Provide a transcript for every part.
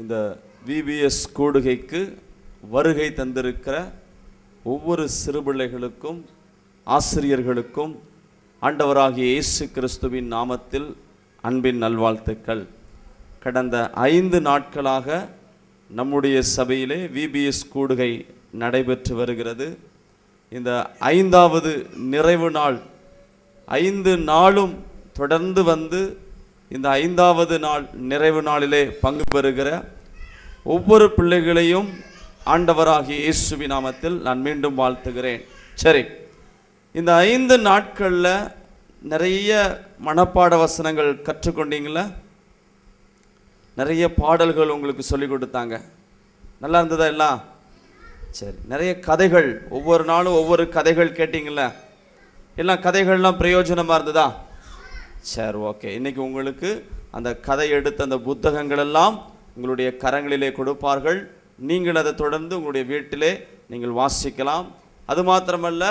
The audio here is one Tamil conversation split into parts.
இந்த விபிஎஸ் கூடுகைக்கு வருகை தந்திருக்கிற ஒவ்வொரு சிறுபிள்ளைகளுக்கும் ஆசிரியர்களுக்கும் ஆண்டவராகிய இயேசு கிறிஸ்துவின் நாமத்தில் அன்பின் நல்வாழ்த்துக்கள். கடந்த 5 நாட்களாக நம்முடைய சபையிலே விபிஎஸ் கூடுகை நடைபெற்று வருகிறது. இந்த 5வது நிறைவு நாள், 5 நாளும் தொடர்ந்து வந்து இந்த 5வது நாள் நிறைவு நாளிலே பங்கு பெறுகிற ஒவ்வொரு பிள்ளைகளையும் ஆண்டவராகிய இயேசுவின் நாமத்தில் நான் மீண்டும் வாழ்த்துகிறேன். சரி, இந்த 5 நாட்களில் நிறைய மனப்பாட வசனங்கள் கற்றுக்கொண்டீங்களா? நிறைய பாடல்கள் உங்களுக்கு சொல்லிக் கொடுத்தாங்க. நல்லா இருந்ததா எல்லாம்? சரி, நிறைய கதைகள், ஒவ்வொரு நாளும் ஒவ்வொரு கதைகள் கேட்டிங்களா? எல்லாம் கதைகள்லாம் பிரயோஜனமாக இருந்ததா? சரி, ஓகே. இன்றைக்கி உங்களுக்கு அந்த கதை எடுத்த அந்த புத்தகங்கள் எல்லாம் உங்களுடைய கரங்களிலே கொடுப்பார்கள். நீங்கள் அதை தொடர்ந்து உங்களுடைய வீட்டிலே நீங்கள் வாசிக்கலாம். அது மாத்திரமல்ல,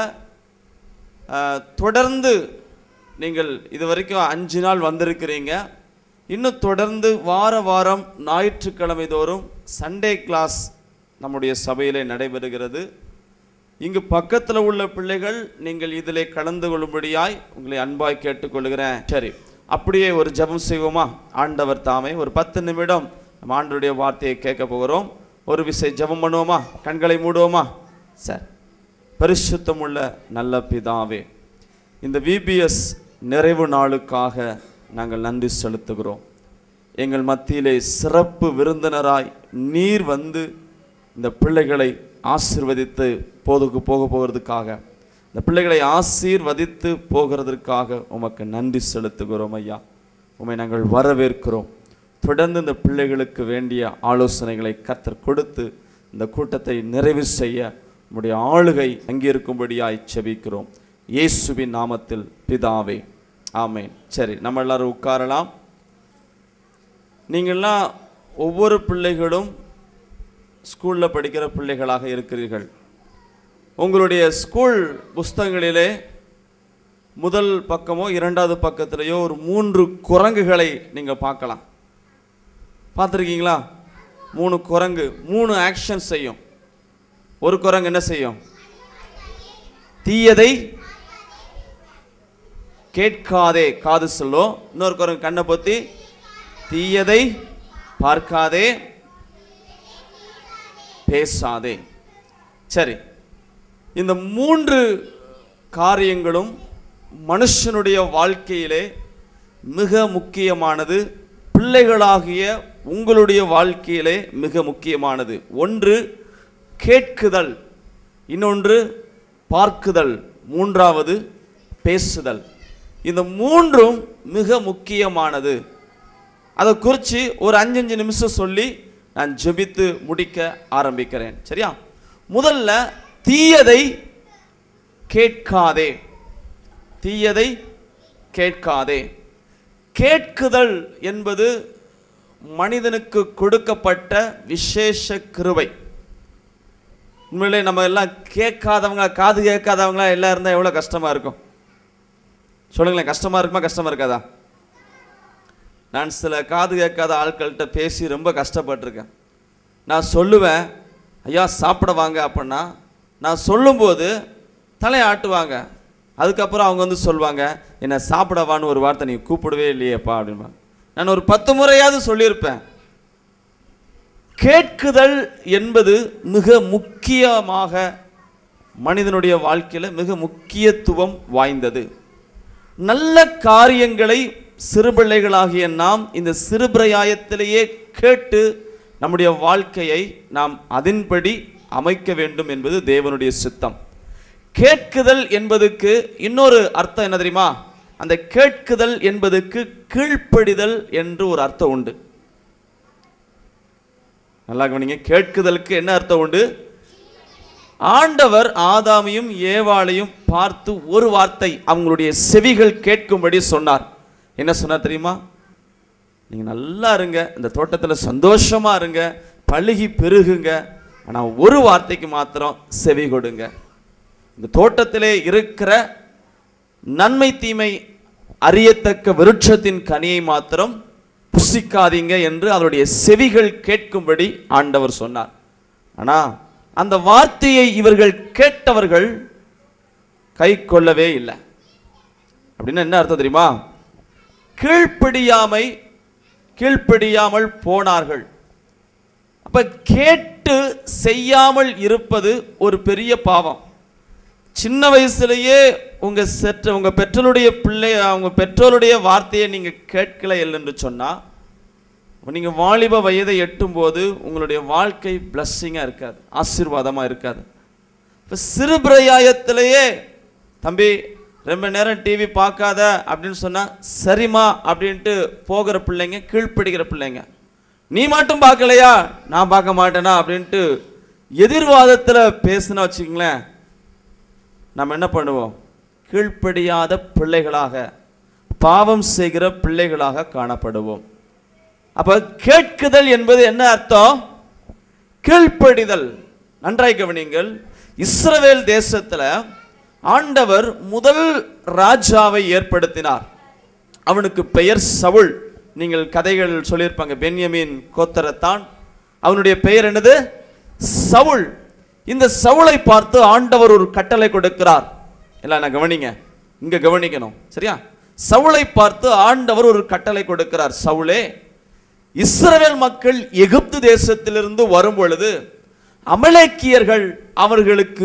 தொடர்ந்து நீங்கள் இது வரைக்கும் 5 நாள் வந்திருக்கிறீங்க. இன்னும் தொடர்ந்து வாரம் ஞாயிற்றுக்கிழமை தோறும் சண்டே கிளாஸ் நம்முடைய சபையிலே நடைபெறுகிறது. இங்கு பக்கத்தில் உள்ள பிள்ளைகள் நீங்கள் இதிலே கலந்து கொள்ளும்படியாய் உங்களை அன்பாய் கேட்டுக்கொள்கிறேன். சரி, அப்படியே ஒரு ஜெபம் செய்வோமா? ஆண்டவர் தாமே ஒரு 10 நிமிடம் நம்ம ஆண்டவருடைய வார்த்தையை கேட்க போகிறோம். ஒரு விசை ஜெபம் பண்ணுவோமா? கண்களை மூடுவோமா? சரி. பரிசுத்தமுள்ள நல்ல பிதாவே, இந்த விபிஎஸ் நிறைவு நாளுக்காக நாங்கள் நன்றி செலுத்துகிறோம். எங்கள் மத்தியிலே சிறப்பு விருந்தினராய் நீர் வந்து இந்த பிள்ளைகளை ஆசீர்வதித்து போகிறதுக்காக, இந்த பிள்ளைகளை ஆசீர்வதித்து போகிறதற்காக உமக்கு நன்றி செலுத்துகிறோம் ஐயா. உம்மை நாங்கள் வரவேற்கிறோம். தொடர்ந்து இந்த பிள்ளைகளுக்கு வேண்டிய ஆலோசனைகளை கர்த்தர் கொடுத்து இந்த கூட்டத்தை நிறைவு செய்ய உம்முடைய ஆளுகை அங்கிருக்கும்படியாய் செபிக்கிறோம். இயேசுவின் நாமத்தில் பிதாவே, ஆமென். சரி, நம்ம எல்லாரும் உட்காரலாம். நீங்கள்லாம் ஒவ்வொரு பிள்ளைகளும் ஸ்கூலில் படிக்கிற பிள்ளைகளாக இருக்கிறீர்கள். உங்களுடைய ஸ்கூல் புஸ்தகங்களிலே முதல் பக்கமோ 2வது பக்கத்திலேயோ ஒரு 3 குரங்குகளை நீங்கள் பார்க்கலாம். பார்த்துருக்கீங்களா? 3 குரங்கு 3 ஆக்ஷன் செய்யும். ஒரு குரங்கு என்ன செய்யும்? தீயதை கேட்காதே, காது சொல்லும். இன்னொரு குரங்கு கண்ணை பொத்தி தீயதை பார்க்காதே, பேசாதே. சரி, இந்த 3 காரியங்களும் மனுஷனுடைய வாழ்க்கையிலே மிக முக்கியமானது. பிள்ளைகளாகிய உங்களுடைய வாழ்க்கையிலே மிக முக்கியமானது. ஒன்று கேட்குதல், இன்னொன்று பார்க்குதல், 3வது பேசுதல். இந்த 3ம் மிக முக்கியமானது. அதை குறித்து ஒரு 5 நிமிஷம் சொல்லி நான் ஜெபித்து முடிக்க ஆரம்பிக்கிறேன். சரியா? முதல்ல தீயதை கேட்காதே. தீயதை கேட்காதே. கேட்குதல் என்பது மனிதனுக்கு கொடுக்கப்பட்ட விசேஷ கிருபை. உண்மையிலே நம்ம எல்லாம் கேட்காதவங்க, காது கேட்காதவங்களா எல்லாம் இருந்தால் எவ்வளோ கஷ்டமாக இருக்கும் சொல்லுங்களேன். கஷ்டமாக இருக்குமா? கஷ்டமாக இருக்காதா? நான் சில காது கேட்காத ஆட்கள்கிட்ட பேசி ரொம்ப கஷ்டப்பட்டிருக்கேன். நான் சொல்லுவேன், ஐயா சாப்பிட வாங்க அப்படின்னா, நான் சொல்லும்போது தலையை ஆட்டுவாங்க. அதுக்கப்புறம் அவங்க வந்து சொல்லுவாங்க, என்னை சாப்பிடவான்னு ஒரு வார்த்தை நீ கூப்பிடவே இல்லையேப்பா அப்படின்பா. நான் ஒரு 10 முறையாவது சொல்லியிருப்பேன். கேட்குதல் என்பது மிக முக்கியமாக மனிதனுடைய வாழ்க்கையில் மிக முக்கியத்துவம் வாய்ந்தது. நல்ல காரியங்களை சிறுபிள்ளைகளாகிய நாம் இந்த சிறுபிராயத்திலேயே கேட்டு நம்முடைய வாழ்க்கையை நாம் அதன்படி அமைக்க வேண்டும் என்பது தேவனுடைய சித்தம். கேட்குதல் என்பதுக்கு இன்னொரு அர்த்தம் என்ன தெரியுமா? அந்த கேட்குதல் என்பதுக்கு கீழ்ப்படிதல் என்று ஒரு அர்த்தம் உண்டு. நல்லா கவனிங்க. கேட்குதலுக்கு என்ன அர்த்தம் உண்டு? ஆண்டவர் ஆதாமையும் ஏவாளையும் பார்த்து ஒரு வார்த்தை அவங்களுடைய செவிகள் கேட்கும்படி சொன்னார். என்ன சொன்னார் தெரியுமா? நீங்கள் நல்லா இருங்க, இந்த தோட்டத்தில் சந்தோஷமாக இருங்க, பழுகி பெருகுங்க, ஆனால் ஒரு வார்த்தைக்கு மாத்திரம் செவி கொடுங்க. இந்த தோட்டத்திலே இருக்கிற நன்மை தீமை அறியத்தக்க விருட்சத்தின் கனியை மாத்திரம் புசிக்காதீங்க என்று அவருடைய செவிகள் கேட்கும்படி ஆண்டவர் சொன்னார். ஆனா அந்த வார்த்தையை இவர்கள் கேட்டவர்கள் கை கொள்ளவே இல்லை. அப்படின்னு என்ன அர்த்தம் தெரியுமா? கீழ்ப்படியாமல் போனார்கள். அப்ப கேட்டு செய்யாமல் இருப்பது ஒரு பெரிய பாவம். சின்ன வயசுலேயே உங்க பெற்றோருடைய வார்த்தையை நீங்க கேட்கல என்று சொன்னா, நீங்க வாலிப வயதை எட்டும் போது உங்களுடைய வாழ்க்கை பிளஸ்ஸிங்கா இருக்காது, ஆசீர்வாதமா இருக்காது. இப்ப சிறு பிராயத்திலேயே தம்பி ரொம்ப நேரம் டிவி பார்க்காத அப்படின்னு சொன்னா சரிமா அப்படின்ட்டு போகிற பிள்ளைங்க, கீழ்ப்படுகிற பிள்ளைங்க. நீ மட்டும் பார்க்கலையா, நான் பார்க்க மாட்டேனா அப்படின்ட்டு எதிர்வாதத்தில் பேசுனா வச்சுக்கங்களேன், நம்ம என்ன பண்ணுவோம்? கீழ்ப்படியாத பிள்ளைகளாக, பாவம் செய்கிற பிள்ளைகளாக காணப்படுவோம். அப்ப கேட்குதல் என்பது என்ன அர்த்தம்? கீழ்ப்படிதல். நன்றாய் கவனிங்கள். இஸ்ரவேல் தேசத்துல ஆண்டவர் முதல் ராஜாவை ஏற்படுத்தினார். அவனுக்கு பெயர் சவுல். நீங்கள் கதைகள் சொல்லியிருப்பாங்க, பென்யமீன் கோத்திரத்தான். அவனுடைய பெயர் என்னது? சவுல். இந்த சவுலை பார்த்து ஆண்டவர் ஒரு கட்டளை கொடுக்கிறார். எல்லாம் நான் கவனிங்க, இங்க கவனிக்கணும், சரியா? சவுலை பார்த்து ஆண்டவர் ஒரு கட்டளை கொடுக்கிறார். சவுலே, இஸ்ரவேல் மக்கள் எகிப்து தேசத்திலிருந்து வரும் பொழுது அமலேக்கியர்கள் அவர்களுக்கு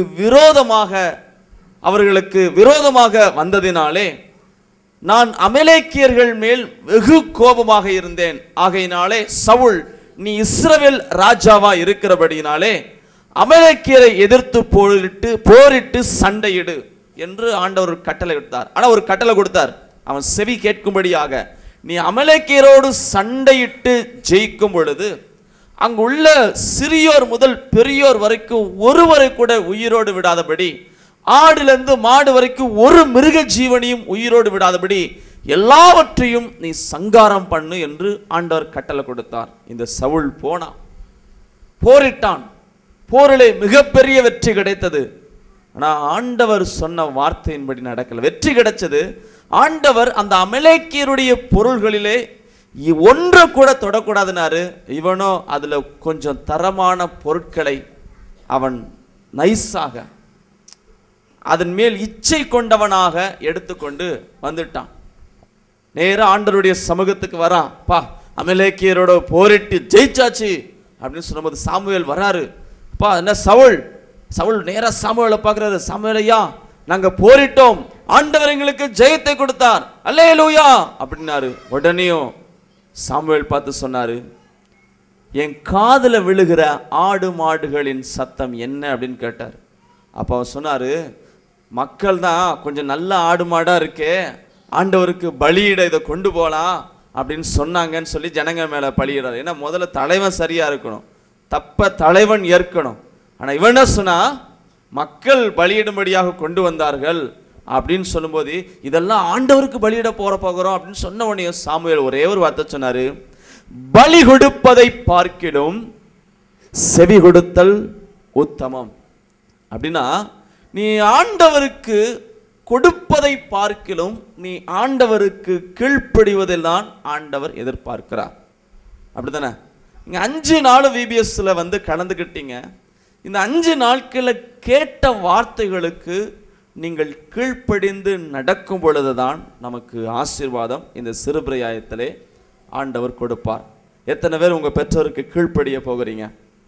விரோதமாக வந்ததினாலே நான் அமலேக்கியர்கள் மேல் வெகு கோபமாக இருந்தேன். ஆகையினாலே சவுல், நீ இஸ்ரவேல் ராஜாவா இருக்கிறபடியினாலே அமலேக்கியரை எதிர்த்து போரிட்டு சண்டையிடு என்று ஆண்டவர் கட்டளை விட்டார். ஆனா ஒரு கட்டளை கொடுத்தார், அவன் செவி கேட்கும்படியாக. நீ அமலேக்கியரோடு சண்டையிட்டு ஜெயிக்கும் பொழுது அங்குள்ள சிறியோர் முதல் பெரியோர் வரைக்கும் ஒருவரை கூட உயிரோடு விடாதபடி, ஆடிலிருந்து மாடு வரைக்கும் ஒரு மிருக ஜீவனையும் உயிரோடு விடாதபடி எல்லாவற்றையும் நீ சங்காரம் பண்ணு என்று ஆண்டவர் கட்டளை கொடுத்தார். இந்த சவுல் போனான், போரிட்டான். போரிலே மிகப்பெரிய வெற்றி கிடைத்தது. ஆனா ஆண்டவர் சொன்ன வார்த்தையின்படி நடக்கல. வெற்றி கிடைச்சது. ஆண்டவர் அந்த அமலேக்கியருடைய பொருள்களிலே ஒன்றை கூட தொடக்கூடாதுனாரு. இவனோ அதுல கொஞ்சம் தரமான பொருட்களை அவன் நைஸாக, அதன் மேல் இச்சை கொண்டவனாக எடுத்துக்கொண்டு வந்துட்டான். நேரம் ஆண்டவருடைய சமூகத்துக்கு வரான். பா, அமலேக்கியரோட போரிட்டு ஜெயிச்சாச்சு அப்படின்னு சொல்லும்போது சாமுவேல் வராரு. பா, என்ன சவுல் நேரா சாமுவேலை பார்க்கிறாரு. சாமுவேல் ஐயா, நாங்க போரிட்டோம், ஆண்டவர் எங்களுக்கு ஜெயத்தை கொடுத்தார், அல்லேலூயா அப்படின்னாரு. உடனேயும் சாமுவேல் பார்த்து சொன்னாரு, என் காதுல விழுகிற ஆடு மாடுகளின் சத்தம் என்ன அப்படின்னு கேட்டார். அப்ப அவர் சொன்னாரு, மக்கள் தான் கொஞ்சம் நல்ல ஆடு மாடா இருக்கே, ஆண்டவருக்கு பலியிட இதை கொண்டு போகலாம் அப்படின்னு சொன்னாங்கன்னு சொல்லி ஜனங்க மேல பலியிடாரு. ஏன்னா முதல்ல தலைவன் சரியா இருக்கணும், தப்ப தலைவன் ஏற்கணும். ஆனா இவன் என்ன சொன்னா, மக்கள் பலியிடும்படியாக கொண்டு வந்தார்கள் அப்படின்னு சொல்லும்போது இதெல்லாம் ஆண்டவருக்கு பலியிட போகிறோம் அப்படின்னு சொன்ன உடனே சாமுவேல் ஒரே ஒரு வார்த்தை சொன்னாரு, பலி கொடுப்பதை பார்க்கிலும் செவி கொடுத்தல் உத்தமம். அப்படின்னா நீ ஆண்டவருக்கு கொடுப்பதை பார்க்கிலும் நீ ஆண்டவருக்கு கீழ்ப்படிவதெல்லாம் ஆண்டவர் எதிர்பார்க்கிறார். அப்படித்தானே? நீங்க 5 நாள் விபிஎஸ்ல வந்து கலந்துக்கிட்டீங்க. இந்த 5 நாட்களில் கேட்ட வார்த்தைகளுக்கு நீங்கள் கீழ்ப்படிந்து நடக்கும் பொழுதுதான் நமக்கு ஆசீர்வாதம் இந்த சிறுபிராயத்திலே ஆண்டவர் கொடுப்பார். எத்தனை பேர் உங்க பெற்றோருக்கு கீழ்ப்படிய போகிறீங்க?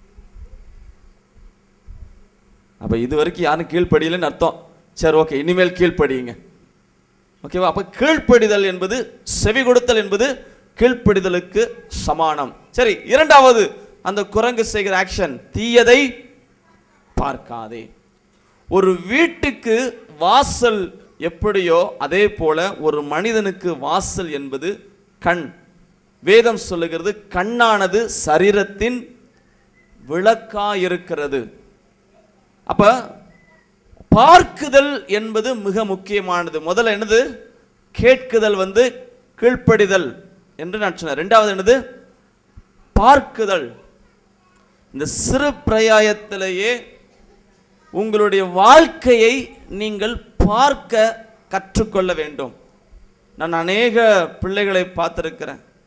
அப்ப இது வரைக்கும் யாரும் கீழ்ப்படியலன்னு அர்த்தம். சரி, ஓகே, இனிமேல் கீழ்ப்படியுங்க. ஓகேவா? அப்ப கீழ்ப்படிதல் என்பது, செவி கொடுத்தல் என்பது கீழ்ப்படிதலுக்கு சமானம். சரி, இரண்டாவது அந்த குரங்கு செய்கிற ஆக்ஷன், தீயதை பார்க்காதே. ஒரு வீட்டுக்கு வாசல் எப்படியோ அதே போல ஒரு மனிதனுக்கு வாசல் என்பது கண். வேதம் சொல்லுகிறது, கண்ணானது சரீரத்தின் விளக்காயிருக்கிறது. அப்ப பார்க்குதல் என்பது மிக முக்கியமானது. முதல்ல என்னது? கேட்குதல் வந்து கீழ்ப்படிதல் என்று நான் சொன்னேன். இரண்டாவது என்னது? பார்க்குதல். இந்த சிறு பிராயத்திலேயே உங்களுடைய வாழ்க்கையை நீங்கள் பார்க்க கற்றுக்கொள்ள வேண்டும். நான் அநேக பிள்ளைகளை பார்த்திருக்கிறேன்.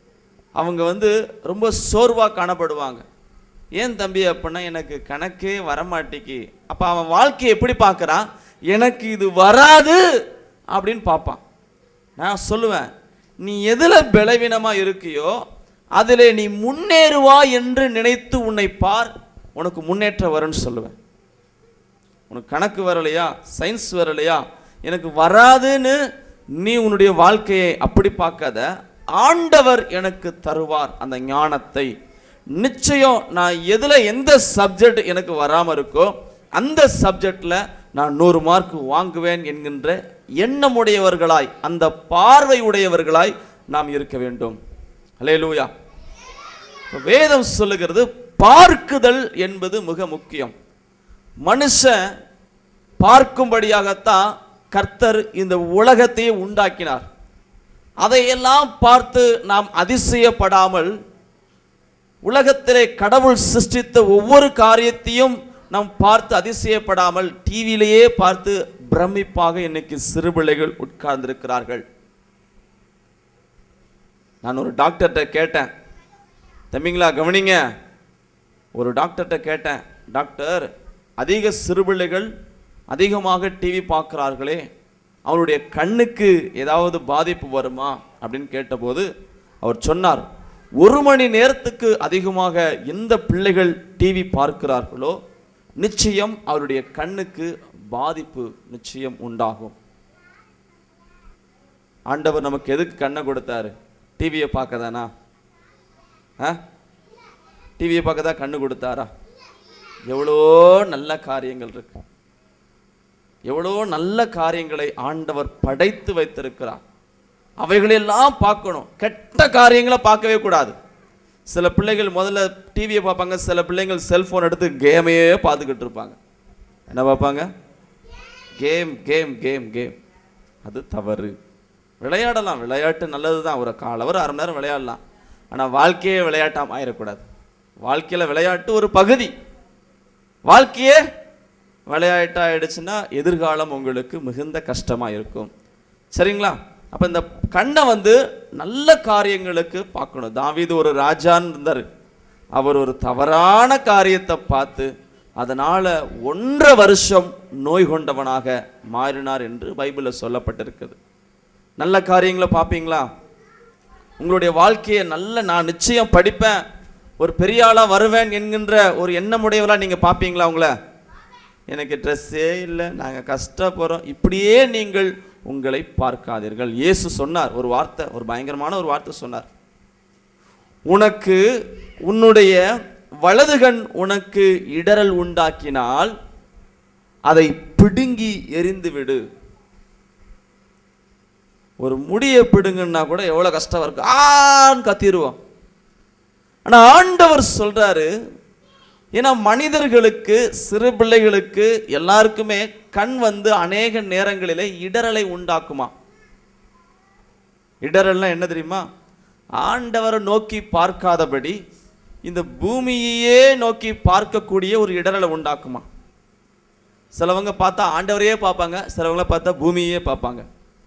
அவங்க ரொம்ப சோர்வாக காணப்படுவாங்க. ஏன் தம்பி அப்படின்னா, எனக்கு கணக்கே வரமாட்டேக்கு. அப்போ அவன் வாழ்க்கையை எப்படி பார்க்குறான்? எனக்கு இது வராது அப்படின்னு பார்ப்பான். நான் சொல்லுவேன், நீ எதில் பலவீனமாக இருக்கியோ அதில் நீ முன்னேறுவா என்று நினைத்து உன்னை பார், உனக்கு முன்னேற்றம் வரும்னு சொல்லுவேன். உனக்கு கணக்கு வரலையா, சயின்ஸ் வரலையா, எனக்கு வராதுன்னு நீ உன்னுடைய வாழ்க்கையை அப்படி பார்க்காத. ஆண்டவர் எனக்கு தருவார் அந்த ஞானத்தை. நிச்சயம் நான் எதில் எந்த சப்ஜெக்ட் எனக்கு வராமல் இருக்கோ அந்த சப்ஜெக்டில் நான் 100 மார்க் வாங்குவேன் என்கின்ற எண்ணமுடையவர்களாய், அந்த பார்வை உடையவர்களாய் நாம் இருக்க வேண்டும். அல்லேலூயா. வேதம் சொல்லுகிறது பார்க்குதல் என்பது மிக முக்கியம். மனுஷன் பார்க்கும்படியாகத்தான் கர்த்தர் இந்த உலகத்தையே உண்டாக்கினார். அதையெல்லாம் பார்த்து நாம் அதிசயப்படாமல், உலகத்திலே கடவுள் சிருஷ்டித்த ஒவ்வொரு காரியத்தையும் நாம் பார்த்து அதிசயப்படாமல் டிவியிலேயே பார்த்து பிரமிப்பாக இன்னைக்கு சிறுபிள்ளைகள் உட்கார்ந்திருக்கிறார்கள். நான் ஒரு டாக்டர்கிட்ட கேட்டேன், தம்பிங்களா கவனிங்க, ஒரு டாக்டர்கிட்ட கேட்டேன், டாக்டர் அதிக சிறுபிள்ளைகள் அதிகமாக டிவி பார்க்குறார்களே, அவருடைய கண்ணுக்கு ஏதாவது பாதிப்பு வருமா அப்படின்னு கேட்டபோது அவர் சொன்னார், 1 மணி நேரத்துக்கு அதிகமாக எந்த பிள்ளைகள் டிவி பார்க்கிறார்களோ நிச்சயம் அவருடைய கண்ணுக்கு பாதிப்பு நிச்சயம் உண்டாகும். ஆண்டவர் நமக்கு எதுக்கு கண்ணை கொடுத்தாரு? டிவியை பார்க்க தானா? டிவியை பார்க்க தான் கண்ணு கொடுத்தாரா? எவ்வளோ நல்ல காரியங்கள் இருக்கு, எவ்வளோ நல்ல காரியங்களை ஆண்டவர் படைத்து வைத்திருக்கிறார். அவைகளெல்லாம் பார்க்கணும், கெட்ட காரியங்களை பார்க்கவே கூடாது. சில பிள்ளைகள் முதல்ல டிவியை பார்ப்பாங்க, சில பிள்ளைகள் செல்போன் எடுத்து கேமையே பார்த்துக்கிட்டு இருப்பாங்க. என்ன பார்ப்பாங்க? Game game game game. அது தவறு. விளையாடலாம், விளையாட்டு நல்லது தான், ஒரு 1/4 hour 1/2 மணி நேரம் விளையாடலாம். ஆனால் வாழ்க்கையே விளையாட்டாமல் ஆயிடக்கூடாது. வாழ்க்கையில் விளையாட்டு ஒரு பகுதி. வாழ்க்கையே விளையாட்டாயிடுச்சுன்னா எதிர்காலம் உங்களுக்கு மிகுந்த கஷ்டமாக இருக்கும். சரிங்களா? அப்போ இந்த கண்ணை நல்ல காரியங்களுக்கு பார்க்கணும். தாவீது ஒரு ராஜான்னு இருந்தார். அவர் ஒரு தவறான காரியத்தை பார்த்து அதனால் 1.5 வருஷம் நோய் கொண்டவனாக மாறினார் என்று பைபிளில் சொல்லப்பட்டிருக்குது. நல்ல காரியங்களை பார்ப்பீங்களா? உங்களுடைய வாழ்க்கையை நான் நிச்சயம் படிப்பேன், ஒரு பெரிய ஆளாக வருவேன் என்கின்ற ஒரு எண்ணமுடையவராக நீங்கள் பார்ப்பீங்களா? எனக்கு ட்ரெஸ்ஸே இல்லை, நாங்கள் கஷ்டப்படுறோம், இப்படியே நீங்கள் உங்களை பார்க்காதீர்கள். இயேசு சொன்னார் ஒரு வார்த்தை, ஒரு பயங்கரமான ஒரு வார்த்தை சொன்னார், உனக்கு உன்னுடைய வலதுகண் உனக்கு இடறல் உண்டாக்கினால் அதை பிடுங்கி எறிந்து விடு. ஒரு முடியை பிடுங்கன்னா கூட எவ்வளோ கஷ்டம் இருக்கு, ஆன்னு கத்திடுவோம். ஆனால் ஆண்டவர் சொல்றாரு, ஏன்னா மனிதர்களுக்கு, சிறு பிள்ளைகளுக்கு எல்லாருக்குமே கண் அநேக நேரங்களிலே இடறலை உண்டாக்குமா. இடறல்னா என்ன தெரியுமா? ஆண்டவரை நோக்கி பார்க்காதபடி இந்த பூமியையே நோக்கி பார்க்கக்கூடிய ஒரு இடறலை உண்டாக்குமா. சிலவங்க பார்த்தா ஆண்டவரையே பார்ப்பாங்க, சிலவங்களை பார்த்தா பூமியே பார்ப்பாங்க.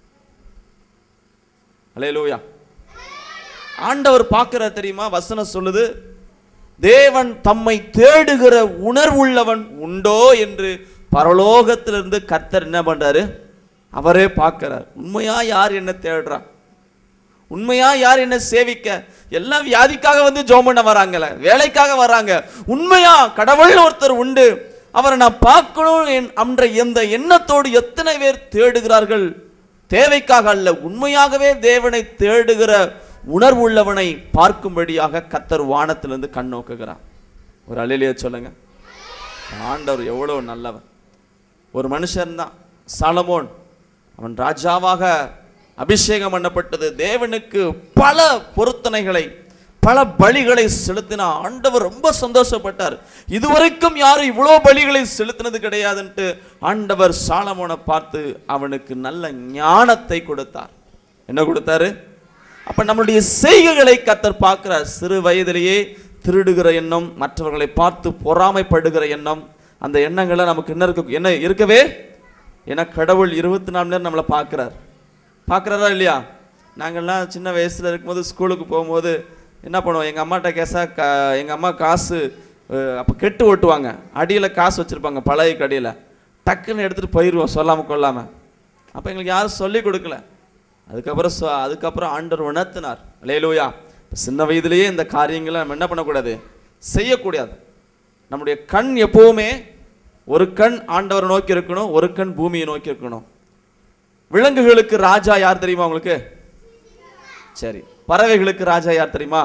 அல்லேலூயா. ஆண்டவர் பார்க்கிறார் தெரியுமா? வசனம் சொல்லுது, தேவன் தம்மை தேடுகிற உணர்வுள்ளவன் உண்டோ என்று பரலோகத்திலிருந்து கர்த்தர் என்ன பண்றாரு? அவரே பார்க்கிறார். உண்மையா யார் என்ன தேடுறா? உண்மையா யார் என்ன சேவிக்க? எல்லாம் வியாதிக்காக ஜெபம் பண்ண வராங்கல்ல, வேலைக்காக வராங்க. உண்மையா கடவுள் ஒருத்தர் உண்டு, அவரை நான் பார்க்கணும் என்ற எந்த எண்ணத்தோடு எத்தனை பேர் தேடுகிறார்கள்? தேவைக்காக அல்ல, உண்மையாகவே தேவனை தேடுகிற உணர்வுள்ளவனை பார்க்கும்படியாக கர்த்தர் வானத்திலிருந்து கண் நோக்குகிறார். ஒரு அல்லேலூயா சொல்லுங்க. ஆண்டவர் எவ்வளவு நல்லவர். ஒரு மனுஷன் தான் சாலமோன், அவன் ராஜாவாக அபிஷேகம் பண்ணப்பட்டது. தேவனுக்கு பல பொருத்தனைகளை, பல பலிகளை செலுத்தினா ஆண்டவர் ரொம்ப சந்தோஷப்பட்டார். இதுவரைக்கும் யாரும் இவ்வளோ பலிகளை செலுத்தினது கிடையாதுன்ட்டு ஆண்டவர் சாலமோனை பார்த்து அவனுக்கு நல்ல ஞானத்தை கொடுத்தார். என்ன கொடுத்தாரு? அப்ப நம்மளுடைய செய்கைகளை கர்த்தர் பார்க்கிறார். சிறு வயதிலேயே திருடுகிற எண்ணம், மற்றவர்களை பார்த்து பொறாமைப்படுகிற எண்ணம், அந்த எண்ணங்களை நமக்கு என்ன இருக்கவே, ஏன்னா கடவுள் 24 மணி நேரம் நம்மளை பார்க்கிறாரா இல்லையா? நாங்கள்லாம் சின்ன வயசுல இருக்கும்போது ஸ்கூலுக்கு போகும்போது என்ன பண்ணுவோம், எங்கள் அம்மாட்ட எங்கள் அம்மா காசு அப்போ கெட்டு ஓட்டுவாங்க, அடியில் காசு வச்சுருப்பாங்க பழைய கடியில், டக்குன்னு எடுத்துகிட்டு போயிடுவோம் சொல்லாமல் கொள்ளாமல். அப்போ எங்களுக்கு யாரும் சொல்லிக் கொடுக்கல. அதுக்கப்புறம் ஆண்டவர் உணர்த்தினார். அல்லேலூயா. சின்ன வயதிலேயே இந்த காரியங்களை நம்ம என்ன பண்ணக்கூடாது, செய்யக்கூடாது. நம்முடைய கண் எப்போவுமே ஒரு கண் ஆண்டவரை நோக்கி இருக்கணும், ஒரு கண் பூமியை நோக்கி இருக்கணும். விலங்குகளுக்கு ராஜா யார் தெரியுமா உங்களுக்கு? சரி. பறவைகளுக்கு ராஜா யார் தெரியுமா?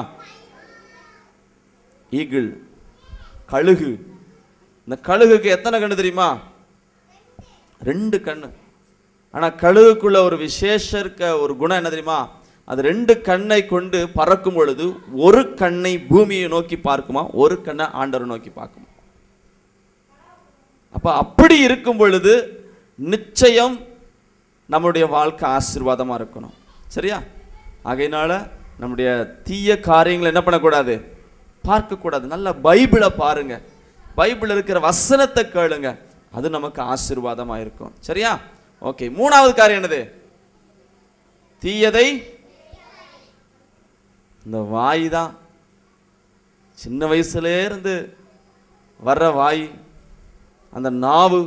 ஈகிள், கழுகு. இந்த கழுகுக்கு எத்தனை கண்ணு தெரியுமா? 2 கண்ணு. ஆனால் கழுகுக்குள்ள ஒரு ஒரு குணம் என்ன தெரியுமா? அது 2 கண்ணை கொண்டு பறக்கும் பொழுது ஒரு கண்ணை பூமியை நோக்கி பார்க்குமா, ஒரு கண்ணை ஆண்டவரை நோக்கி பார்க்குமா. அப்ப அப்படி இருக்கும் பொழுது நிச்சயம் நம்முடைய வாழ்க்கை ஆசீர்வாதமா இருக்கணும். சரியா? ஆகையினால நம்முடைய தீய காரியங்களை என்ன பண்ணக்கூடாது, பார்க்கக்கூடாது. நல்ல பைபிளை பாருங்க, பைபிள் இருக்கிற வசனத்தை கேளுங்க, அது நமக்கு ஆசீர்வாதமா இருக்கும். சரியா? ஓகே. 3வது காரியம் என்னது? தீயதை. இந்த வாய் தான், சின்ன வயசுல இருந்து வர்ற வாய், அந்த நாவு.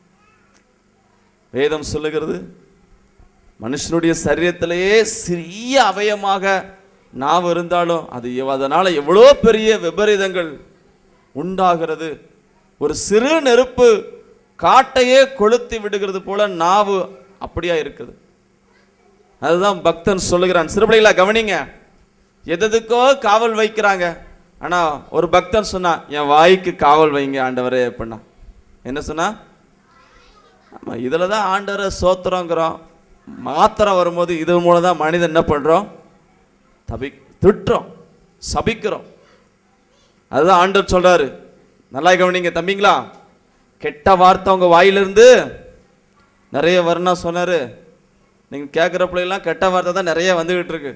வேதம் சொல்லுகிறது மனுஷனுடைய சரீரத்திலேயே சிறிய அவயமாக நாவு இருந்தாலும் அதனால எவ்வளோ பெரிய விபரீதங்கள் உண்டாகிறது. ஒரு சிறு நெருப்பு காட்டையே கொளுத்தி விடுகிறது போல நாவு அப்படியா இருக்குது. அதுதான் பக்தன் சொல்லுகிறான். சிறுபிள்ளைகளா கவனிங்க, எதுக்கோ காவல் வைக்கிறாங்க. ஆனா ஒரு பக்தன் சொன்னா, என் வாய்க்கு காவல் வைங்க ஆண்டவரே அப்படின்னா என்ன சொன்னா? ஆமா, இதுல தான் ஆண்டவரை சோத்திரங்கிறோம். மாத்திரம் வரும்போது இது மூலம் தான் மனிதன் என்ன பண்றோம், திட்டுறோம், சபிக்கிறோம். அதுதான் ஆண்டவர் சொல்றாரு. நல்லா கவனிங்க தம்பிங்களா, கெட்ட வார்த்தை உங்க வாயிலிருந்து நிறைய வரணும் சொன்னாரு. நீங்க கேட்கிற பிள்ளைலாம் கெட்ட வார்த்தை தான் நிறைய வந்துகிட்டு இருக்கு.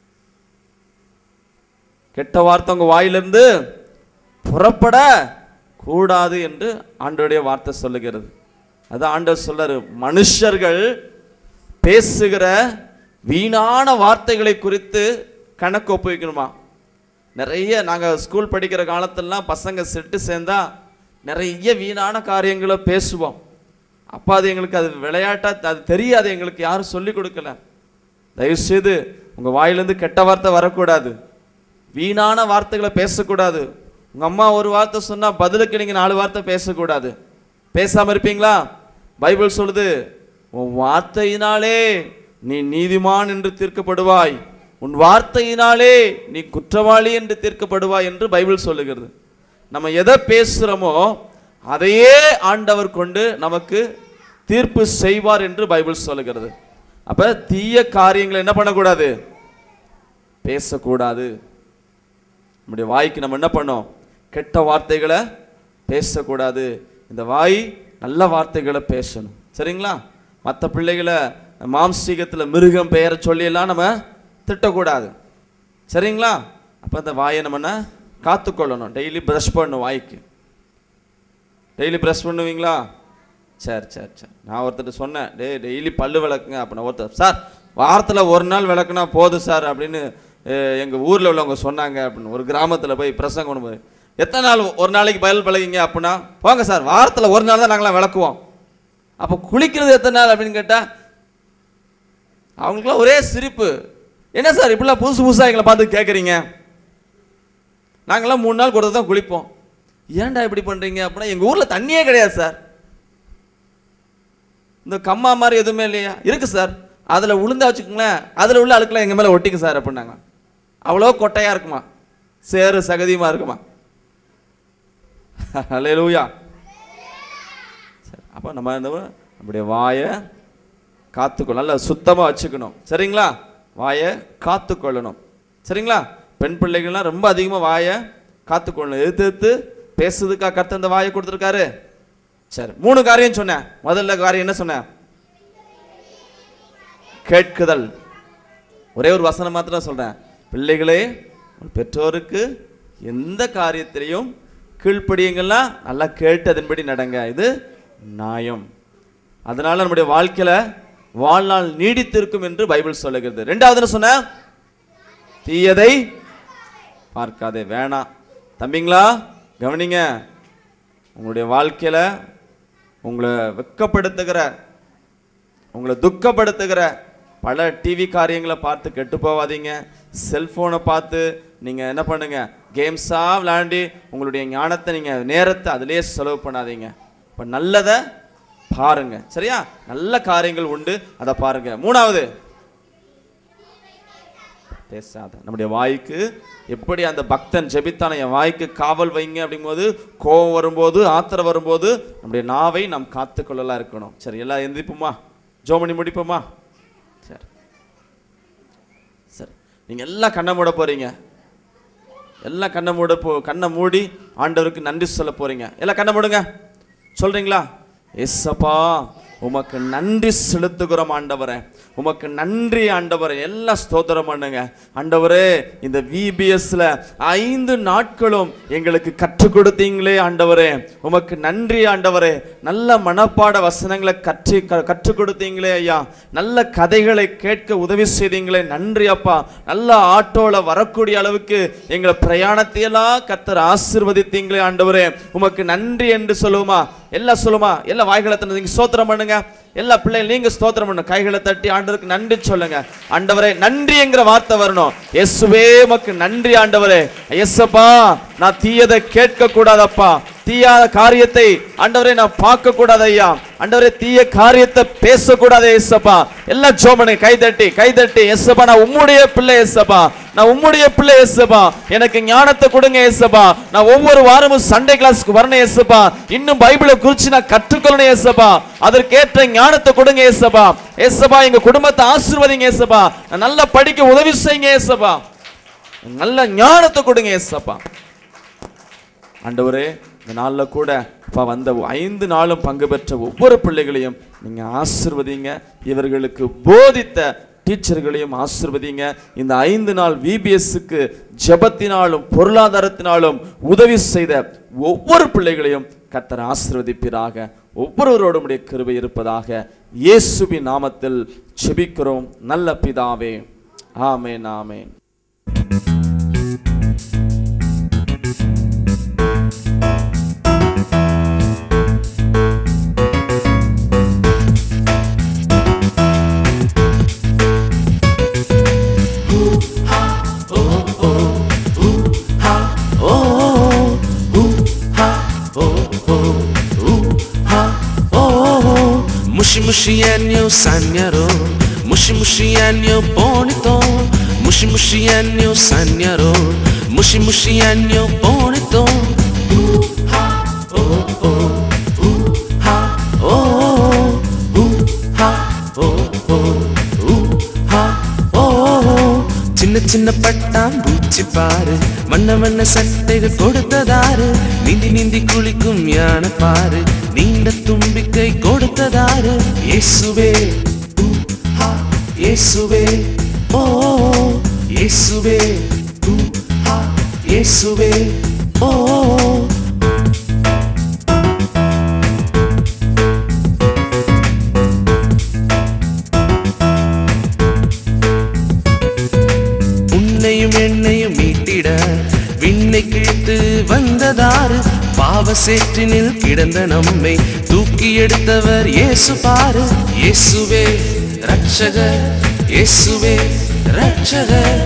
கெட்ட வார்த்தை உங்க வாயிலிருந்து புறப்பட கூடாது என்று ஆண்டவருடைய வார்த்தை சொல்லுகிறது. அதான் ஆண்டவர் சொல்றாரு, மனுஷர்கள் பேசுகிற வீணான வார்த்தைகளை குறித்து கணக்கு ஒப்புவிக்கணுமா. நிறைய நாங்கள் ஸ்கூல் படிக்கிற காலத்திலலாம் பசங்க செட்டு சேர்ந்தா நிறைய வீணான காரியங்களை பேசுவோம். அப்போ அது எங்களுக்கு அது விளையாட்டா அது தெரியாது, எங்களுக்கு யாரும் சொல்லி கொடுக்கல. தயவுசெய்து உங்கள் வாயிலேருந்து கெட்ட வார்த்தை வரக்கூடாது, வீணான வார்த்தைகளை பேசக்கூடாது. உங்கள் அம்மா ஒரு வார்த்தை சொன்னால் பதிலுக்கு நீங்கள் 4 வார்த்தை பேசக்கூடாது. பேசாமல் இருப்பீங்களா? பைபிள் சொல்லுது, உன் வார்த்தையினாலே நீ நீதிமான் என்று தீர்க்கப்படுவாய், உன் வார்த்தையினாலே நீ குற்றவாளி என்று தீர்க்கப்படுவாய் என்று பைபிள் சொல்லுகிறது. நம்ம எதை பேசுகிறோமோ அதையே ஆண்டவர் கொண்டு நமக்கு தீர்ப்பு செய்வார் என்று பைபிள் சொல்லுகிறது. அப்ப தீய காரியங்களை என்ன பண்ணக்கூடாது, பேசக்கூடாது. நம்முடைய வாய்க்கு நம்ம என்ன பண்ணோம், கெட்ட வார்த்தைகளை பேசக்கூடாது. இந்த வாய் நல்ல வார்த்தைகளை பேசணும். சரிங்களா? மற்ற பிள்ளைகளை மாம்சீகத்தில் மிருகம் பெயரை சொல்லியெல்லாம் நம்ம திட்டக்கூடாது. சரிங்களா? அப்போ இந்த வாயை நம்ம காத்துக்கொள்ளணும். டெய்லி ப்ரஷ் பண்ணணும். வாய்க்கு டெய்லி ப்ரஷ் பண்ணுவீங்களா? சரி சரி சரி. நான் ஒருத்தர் சொன்னேன், டெய்லி பல்லு விளக்குங்க அப்படின்னா, ஒருத்தர் சார் வாரத்தில் 1 நாள் விளக்குனா போதும் சார் அப்படின்னு எங்கள் ஊரில் உள்ளவங்க சொன்னாங்க அப்படின்னு. ஒரு கிராமத்தில் போய் பிரசங்கம் பண்ணும்போது, எத்தனை நாள் ஒரு நாளைக்கு பல் பழகிங்க அப்படின்னா, போங்க சார் வாரத்தில் 1 நாள் தான் நாங்களாம் விளக்குவோம். அப்போ குளிக்கிறது எத்தனை நாள் அப்படின்னு கேட்டால் அவங்களுக்குலாம் ஒரே சிரிப்பு. என்ன சார் இப்படிலாம் புதுசு புதுசாக எங்களை பார்த்து கேட்குறீங்க, நாங்களாம் 3 நாள் கொடுத்து தான் குளிப்போம், ஏன்டா இப்படி பண்ணுறீங்க அப்படின்னா, எங்கள் ஊரில் தண்ணியே கிடையாது சார், இந்த கம்மா மாதிரி எதுவுமே இல்லையா, இருக்கு சார், அதில் உளுந்தா வச்சுக்கோங்களேன், அதில் உள்ள அழுக்கெல்லாம் எங்கள் மேலே ஒட்டிங்க சார் அப்படின்னாங்க. அவ்வளோ கொட்டையாக இருக்குமா, சேறு சகதியமாக இருக்குமா. அல்லேலூயா. சரி, அப்போ நம்ம நம்முடைய வாயை காத்துக்கொள்ள நல்லா சுத்தமாக வச்சுக்கணும். சரிங்களா? வாயை காத்துக்கொள்ளணும். சரிங்களா? பெண் பிள்ளைகள்லாம் ரொம்ப அதிகமாக வாயை காத்துக்கொள்ளணும். எதிர்த்து பேசுறதுக்காக கர்த்தர் அந்த வாயை கொடுத்துருக்காரு. சரி, 3 காரியம் சொன்னேன். முதல்ல காரியம் என்ன சொன்னேன், கேட்குதல். ஒரே ஒரு வசனம் மாத்திரம் சொல்றேன், பிள்ளைகளே பெற்றோருக்கு எந்த காரியத்திலையும் கீழ்ப்படியுங்கன்னா நல்லா கேட்டு அதன்படி நடங்க, இது நியாயம். அதனால நம்முடைய வாழ்க்கையில வாழ்நாள் நீடித்திருக்கும் என்று பைபிள் சொல்லுகிறது. 2வது சொன்ன, தீயதை பார்க்காதே. வேணாம் தம்பிங்களா, கவனிங்க. உங்களுடைய வாழ்க்கையில உங்களை வெட்கப்படுத்துகிற, உங்களை துக்கப்படுத்துகிற பல டிவி காரியங்களை பார்த்து கெட்டு போகாதீங்க. செல்ஃபோனை பார்த்து நீங்கள் என்ன பண்ணுங்க, கேம்ஸாக விளையாண்டி உங்களுடைய ஞானத்தை நீங்கள் நேரத்தை அதிலே செலவு பண்ணாதீங்க. இப்போ நல்லதை பாருங்க, சரியா? நல்ல காரியங்கள் உண்டு, அதை பாருங்க. மூணாவது, பேசாத. நம்முடைய வாய்க்கு எப்படி அந்த பக்தன் ஜெபித்தான, என் வாய்க்கு காவல் வைங்க அப்படிங்கும்போது, கோபம் வரும்போது, ஆத்திரம் வரும்போது நம்முடைய நாவை நாம் காத்துக்கொள்ளலாம் இருக்கணும். சரி, எல்லாம் எந்திரிப்போமா? ஜோமணி முடிப்போமா? சரி சரி, நீங்கள் எல்லாம் கண்ணை மூட போறீங்க. எல்லாம் கண்ணை மூடி ஆண்டவருக்கு நன்றி சொல்ல போறீங்க. எல்லாம் கண்ணை மூடுங்க. சொல்றீங்களா? ஏசப்பா உமக்கு நன்றி செலுத்துகிறோம் ஆண்டவரே, உமக்கு நன்றி ஆண்டவரே. எல்லாம் ஸ்தோத்திரம் பண்ணுங்க. ஆண்டவரே, இந்த VBSல 5 நாட்களும் எங்களுக்கு கற்றுக் கொடுத்தீங்களே ஆண்டவரே, உமக்கு நன்றி ஆண்டவரே. நல்ல மனப்பாட வசனங்களை கற்றுக் கொடுத்தீங்களே ஐயா, நல்ல கதைகளை கேட்க உதவி செய்தீங்களே, நன்றி அப்பா. நல்ல ஆட்டோல வரக்கூடிய அளவுக்கு எங்களை பிரயாணத்தையெல்லாம் கர்த்தர் ஆசீர்வதித்தீங்களே ஆண்டவரே, உமக்கு நன்றி என்று சொல்லுவோமா? எல்லாம் சொல்லுமா? எல்லா வாய்களை தந்து நீங்க ஸ்தோத்திரம் பண்ணுங்க. எல்லா பிள்ளைகள் நீங்க ஸ்தோத்திரம் பண்ணுங்க. கைகளை தட்டி ஆண்டவருக்கு நன்றி சொல்லுங்க. ஆண்டவரே நன்றி என்கிற வார்த்தை வரணும். இயேசுவே உமக்கு நன்றி ஆண்டவரே. இயேசப்பா, நான் தீயதை கேட்க கூடாதப்பா, தீயாத காரியத்தை ஆண்டவரே நான் பார்க்க கூடாது ஐயா. ஆண்டவரே, தீய காரியத்தை பேசக்கூடாது இயேசப்பா. எல்லாம் ஜோமனே கை தட்டி இயேசப்பா, நான் உம்முடைய பிள்ளை இயேசப்பா, நான் உம்முடைய பிள்ளை இயேசப்பா, எனக்கு ஞானத்தை கொடுங்க இயேசப்பா. நான் ஒவ்வொரு வாரமும் சண்டே கிளாஸ்க்கு வரணும் இயேசப்பா. இன்னும் பைபிளை குறித்து நான் கற்றுக்கொள்ளணும் இயேசப்பா. அதற்கேற்ற ஞானத்தை கொடுங்க இயேசப்பா. இயேசப்பா, எங்க குடும்பத்தை ஆசீர்வதிங்க இயேசப்பா. நான் நல்லா படிக்க உதவி செய்யுங்க இயேசப்பா. நல்ல ஞானத்தை கொடுங்க இயேசப்பா. ஆண்டவரே, இந்த நாளில் கூட வந்த 5 நாளும் பங்கு பெற்ற ஒவ்வொரு பிள்ளைகளையும் நீங்க ஆசீர்வதிங்க. இவர்களுக்கு போதித்த டீச்சர்களையும் ஆசீர்வதிங்க. இந்த 5 நாள் VBSக்கு ஜெபத்தினாலும் பொருளாதாரத்தினாலும் உதவி செய்த ஒவ்வொரு பிள்ளைகளையும் கர்த்தர் ஆசீர்வதிப்பீராக. ஒவ்வொருவரோடும் உடைய கிருபை இருப்பதாக. இயேசுவின் நாமத்தில் ஜெபிக்கிறோம் நல்ல பிதாவே, ஆமென் ஆமென். Mushi anyo sanyaro, mushi anyo bonito, mushi anyo sanyaro, mushi anyo bonito. Ha oh oh, ha oh, ha oh oh, ha oh. சின்ன பட்டாம்பூச்சி பாரு, வண்ண சட்டைகள் கொடுத்ததாரு, நீந்தி குளிக்கும் யானை பாரு, நீண்ட தும்பிக்கை கொடுத்ததாரு. இயேசுவே இயேசுவே ஓ இயேசுவே இயேசுவே ஓ. என்னையும் மீட்டிட விண்ணை கிழித்து வந்ததாரு, பாவ சேற்றினில் கிடந்த நம்மை தூக்கி எடுத்தவர் இயேசு பாரு. இயேசுவே ரட்சகர், இயேசுவே ரட்சகர்.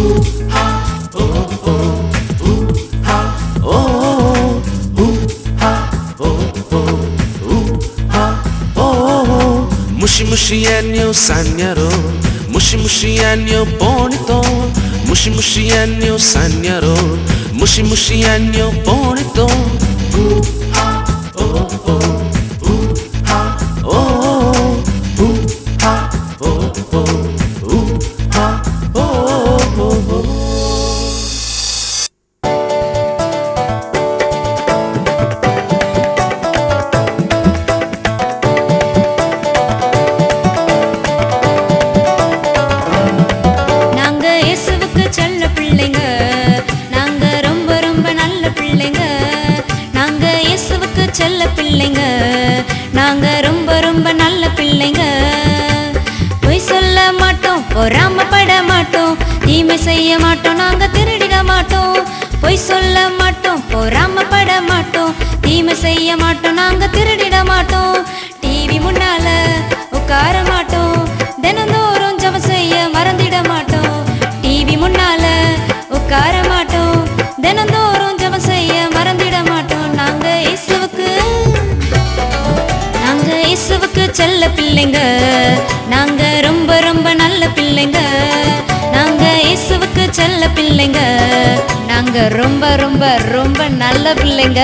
Mushi anyo sanyaro, mushi anyo bonito, mushi anyo sanyaro, mushi anyo bonito. Ha oh oh, ha oh oh, ha oh oh, ha oh oh. செல்ல பிள்ளைங்க, நாங்க ரொம்ப ரொம்ப நல்ல பிள்ளைங்க. பொய் சொல்ல மாட்டோம், பொறாமப்பட மாட்டோம், தீமை செய்ய மாட்டோம், நாங்க திருடிட மாட்டோம். மாட்டோம், பொய் சொல்ல மாட்டோம், பொறாமப்பட மாட்டோம், தீமை செய்ய மாட்டோம், நாங்க திருடிட மாட்டோம், டிவி முன்னால உட்கார மாட்டோம், தினந்தோறும் ஜெபம் செய்ய மறந்திட மாட்டோம், டிவி முன்னால உட்கார மாட்டோம், தினந்தோறும் ஜெபம் செய்ய மறந்திட மாட்டோம். நாங்க இயேசுவுக்கு செல்ல பிள்ளைங்க, நாங்க ரொம்ப ரொம்ப நல்ல பிள்ளைங்க, நாங்க இயேசுவுக்கு செல்ல பிள்ளைங்க, நாங்க ரொம்ப ரொம்ப ரொம்ப நல்ல பிள்ளைங்க.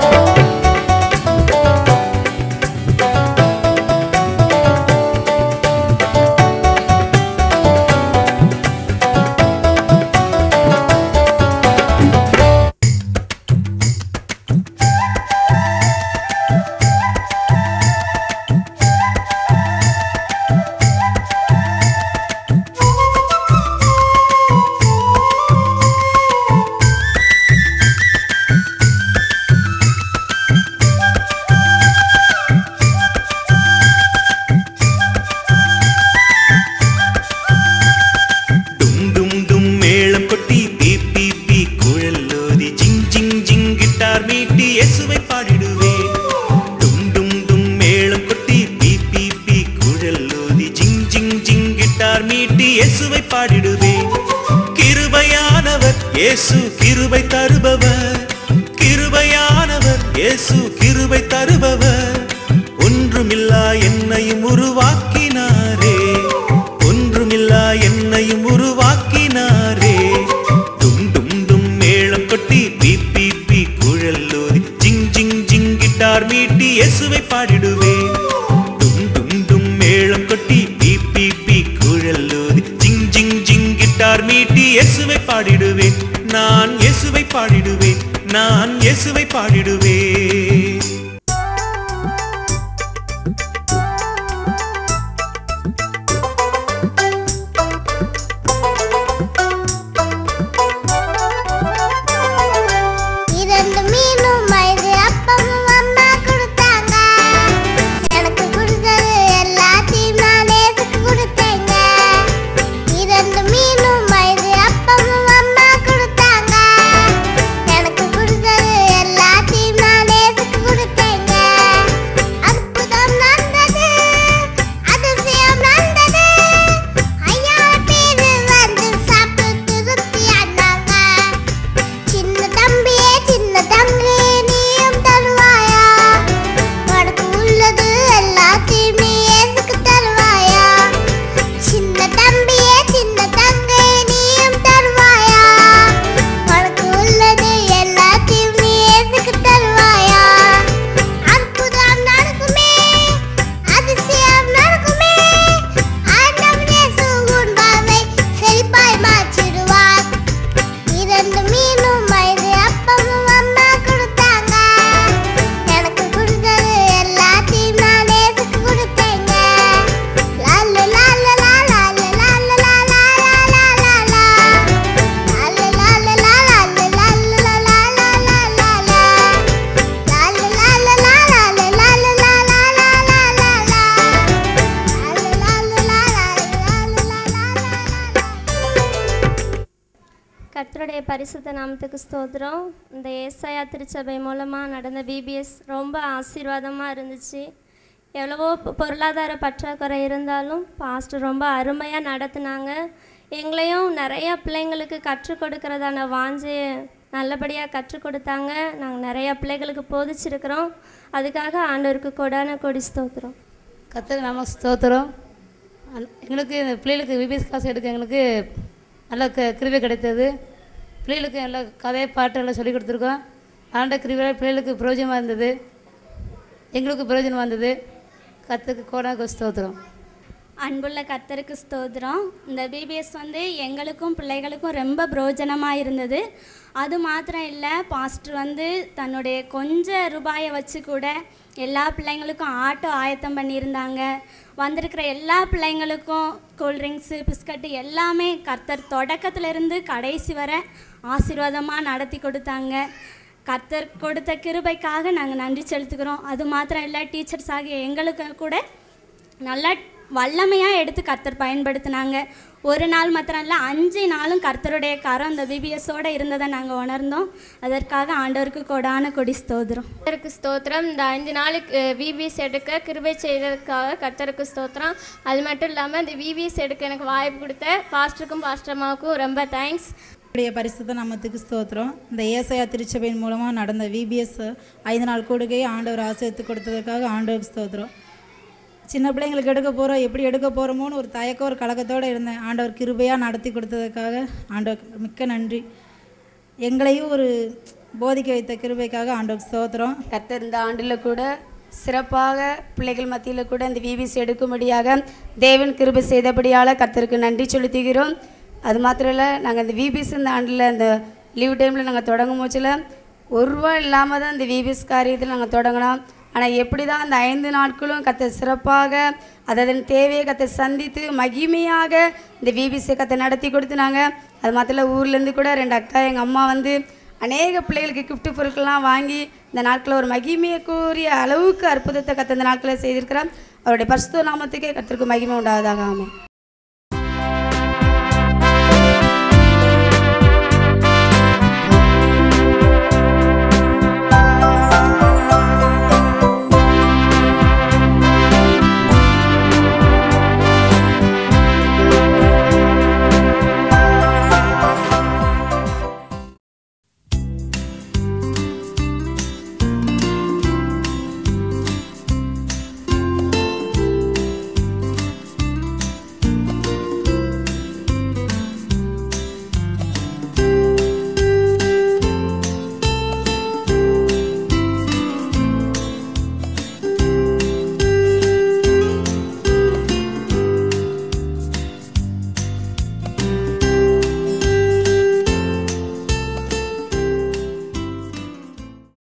இயேசு கிருபை தருபவர், கிருபையானவர் இயேசு கிருபை தருபவர், ஒன்றுமில்லா என்னையும் உருவாக்கினாரே, ஒன்றுமில்லா என்னையும் உருவாக்கினாரே. டும் டும் டும் மேளம் கொட்டி பீ பீ பீ குழல் ஊதி ஜிங் ஜிங் ஜிங் கிட்டார் மீட்டி இயேசுவை பாடிடுவேன். டும் டும் டும் மேளம் கொட்டி பீ பீ பீ குழல் ஊதி ஜிங் ஜிங் ஜிங் கிட்டார் மீட்டி இயேசுவை பாடிடுவேன். நான் இயேசுவை பாடிடுவேன், நான் இயேசுவை பாடிடுவேன். கர்த்தருடைய பரிசுத்த நாமத்துக்கு ஸ்தோத்திரம். இந்த ஏசாயா திருச்சபை மூலமாக நடந்த பிபிஎஸ் ரொம்ப ஆசீர்வாதமாக இருந்துச்சு. எவ்வளவோ பொருளாதார பற்றாக்குறை இருந்தாலும் பாஸ்டர் ரொம்ப அருமையாக நடத்துனாங்க. எங்களையும் நிறையா பிள்ளைங்களுக்கு கற்றுக் கொடுக்கறதான வாஞ்சையை நல்லபடியாக கற்றுக் கொடுத்தாங்க. நாங்கள் நிறையா பிள்ளைகளுக்கு போதிச்சிருக்கிறோம். அதுக்காக ஆண்டவருக்கு கொடான கொடி ஸ்தோத்திரம். கர்த்தருக்கு நாம ஸ்தோத்திரம். எங்களுக்கு இந்த பிள்ளைகளுக்கு பிபிஎஸ் கிளாஸ் எடுக்க எங்களுக்கு நல்ல கிருபை கிடைத்தது. பிள்ளைகளுக்கு நல்ல கதை பாட்டு எல்லாம் சொல்லிக் கொடுத்துருக்கோம். ஆண்ட கிருபையால் பிள்ளைகளுக்கு பிரயோஜனமாக இருந்தது, எங்களுக்கு பிரயோஜனமாக இருந்தது. கர்த்தருக்கு கோடான ஸ்தோத்திரம். அன்புள்ள கர்த்தருக்கு ஸ்தோத்திரம். இந்த பிபிஎஸ் எங்களுக்கும் பிள்ளைகளுக்கும் ரொம்ப பிரயோஜனமாக இருந்தது. அது மாத்திரம் இல்லை, பாஸ்டர் தன்னுடைய கொஞ்சம் ரூபாயை வச்சு கூட எல்லா பிள்ளைங்களுக்கும் ஆட்டோ ஆயத்தம் பண்ணியிருந்தாங்க. வந்திருக்கிற எல்லா பிள்ளைங்களுக்கும் கூல்ட்ரிங்க்ஸு பிஸ்கட்டு எல்லாமே கர்த்தர் தொடக்கத்திலிருந்து கடைசி வரை ஆசீர்வாதமாக நடத்தி கொடுத்தாங்க. கர்த்தர் கொடுத்த கிருபைக்காக நாங்கள் நன்றி செலுத்துக்கிறோம். அது மாத்திரம் இல்லை, டீச்சர்ஸ் ஆகிய எங்களுக்கு கூட நல்லா வல்லமையாக எடுத்து கர்த்தர் பயன்படுத்தினாங்க. ஒரு நாள் மாத்திரம் இல்லை, 5 நாளும் கர்த்தருடைய கரம் இந்த பிபிஎஸோடு இருந்ததை நாங்கள் உணர்ந்தோம். அதற்காக ஆண்டவருக்கு கொடான கொடி ஸ்தோத்திரம். கர்த்தருக்கு ஸ்தோத்திரம். இந்த 5 நாளுக்கு விபிஎஸ் எடுக்க கிருபை செய்ததுக்காக கர்த்தருக்கு ஸ்தோத்திரம். அது மட்டும் இல்லாமல் இந்த விபிஎஸ் எடுக்க எனக்கு வாய்ப்பு கொடுத்த பாஸ்டருக்கும் பாஸ்டர்மாவுக்கும் ரொம்ப தேங்க்ஸ். பரிசுத்த நாமத்துக்கு ஸ்தோத்திரம். இந்த ஏசாயா திருச்சபையின் மூலமாக நடந்த விபிஎஸ் 5 நாள் கூடுகையை ஆண்டவர் ஆசீர்வதித்து கொடுத்ததுக்காக ஆண்டவருக்கு ஸ்தோத்திரம். சின்ன பிள்ளைங்களுக்கு எடுக்க போகிறோம், எப்படி எடுக்க போகிறோமோன்னு ஒரு தயக்கம் ஒரு கலக்கத்தோடு இருந்தேன். ஆண்டவர் கிருபையாக நடத்தி கொடுத்ததுக்காக ஆண்டவர் மிக்க நன்றி. எங்களையும் ஒரு போதிக்க வைத்த கிருபைக்காக ஆண்டவருக்கு ஸ்தோத்திரம். கர்த்தர் இந்த ஆண்டில் கூட சிறப்பாக பிள்ளைகள் மத்தியில் கூட இந்த விபிஎஸ் எடுக்கும்படியாக தேவன் கிருபை செய்தபடியால் கர்த்தருக்கு நன்றி செலுத்துகிறோம். அது மாத்திரம் இல்லை, நாங்கள் இந்த விபிஎஸ் இந்த ஆண்டில் இந்த லீவ் டைமில் நாங்கள் தொடங்கும் போச்சில் ₹1 இல்லாமல் தான் இந்த விபிஎஸ் காரியத்தில் நாங்கள் தொடங்கினோம். ஆனால் எப்படி தான் அந்த 5 நாட்களும் கர்த்தர் சிறப்பாக அதன் தேவையை கர்த்தர் சந்தித்து மகிமையாக இந்த விபிஎஸ்ஸை கர்த்தர் நடத்தி கொடுத்துனாங்க. அது மாத்திரம் ஊர்லேருந்து கூட 2 அக்கா எங்கள் அம்மா வந்து அநேக பிள்ளைகளுக்கு கிஃப்ட் பொருட்கள்லாம் வாங்கி இந்த நாட்களில் ஒரு மகிமையை கூறிய அளவுக்கு அற்புதத்தை கர்த்தர் இந்த நாட்களில் செய்திருக்கிறார். அவருடைய பரிசுத்த நாமத்துக்கே கர்த்தருக்கு மகிமை உண்டாவதாக. ஆமென்.